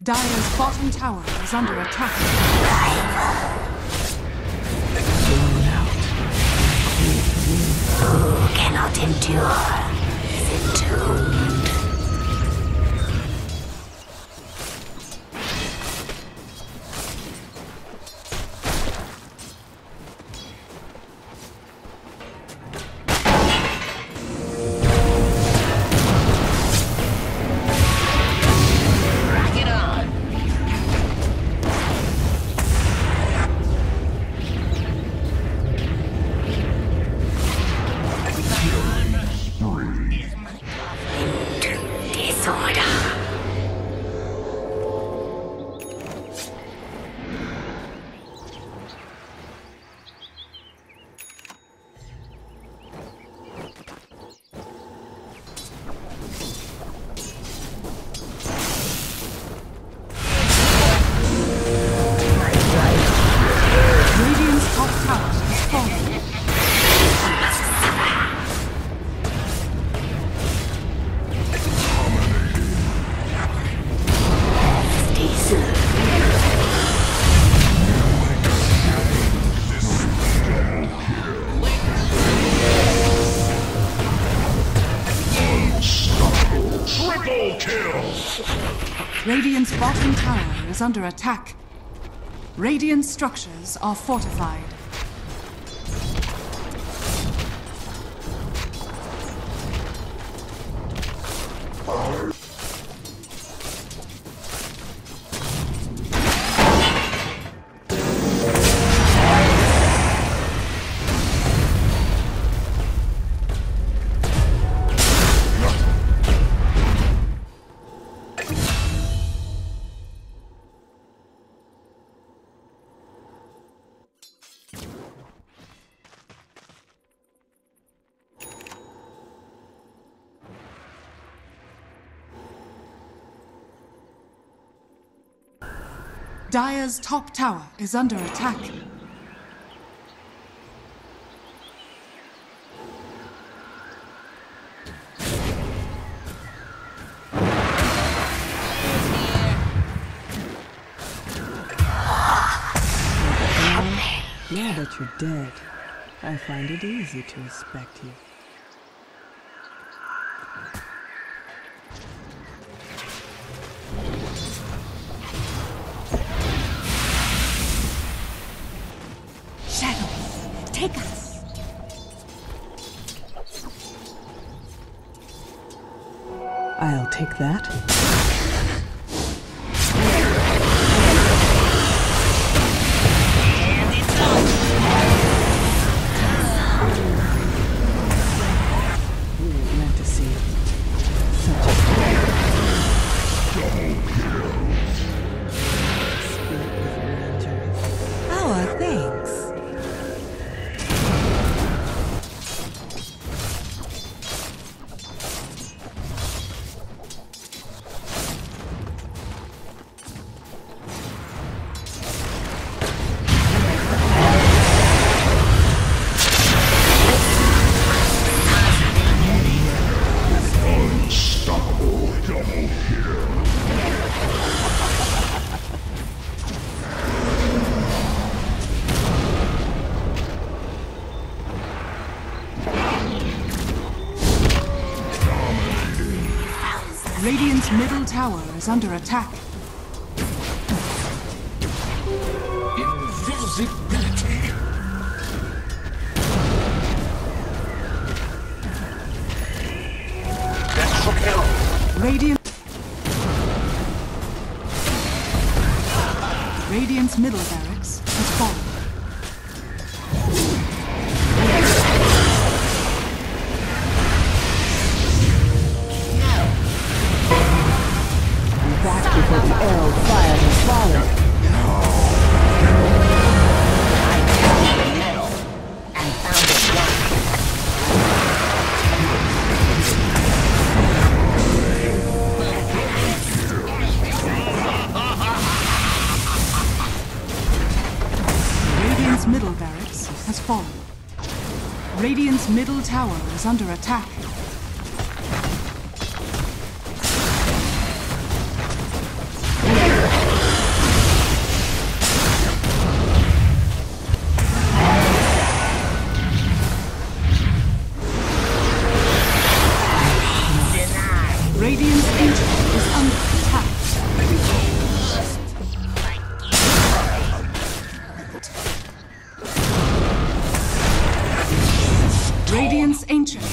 Dire's bottom tower is under attack. Blown out. Who cannot endure is entombed. Radiant's bottom tower is under attack. Radiant structures are fortified. Dire's top tower is under attack. Now that you're dead, I find it easy to respect you. Shadows, take us! I'll take that. Radiant's middle tower is under attack. Invisibility. Radiant's middle barracks has fallen. Back before the arrow fire has fallen. Radiant's middle barracks has fallen. Radiant's middle tower is under attack.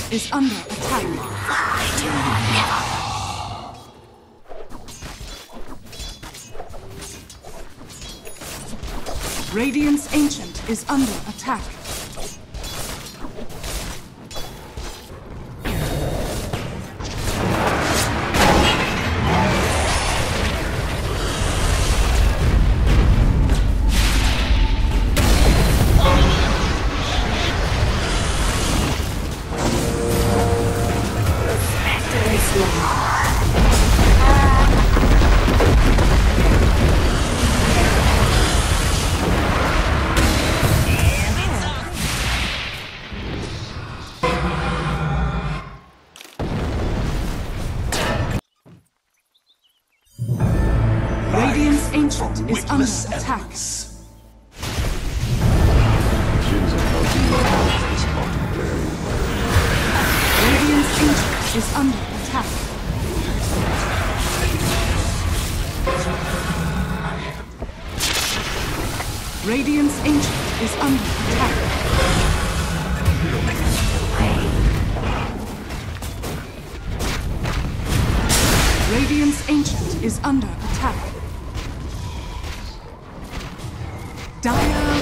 is under attack. Radiant's Ancient is under attack. Radiant's Ancient is under attack. Radiant's Ancient is under attack. Radiant's Ancient is under attack. Radiant's Ancient is under attack. Dire